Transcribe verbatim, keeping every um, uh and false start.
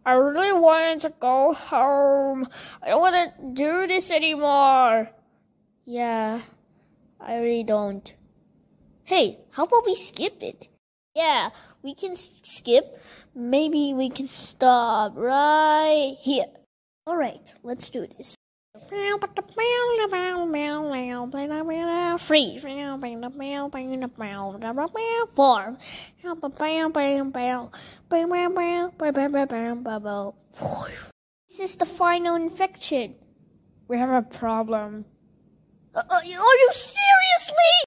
I really wanted to go home. I don't want to do this anymore. Yeah, I really don't. Hey, how about we skip it? Yeah, we can skip. Maybe we can stop right here. Alright, let's do this. Freeze. Form. This is the final infection. We have a problem. Uh, are you seriously?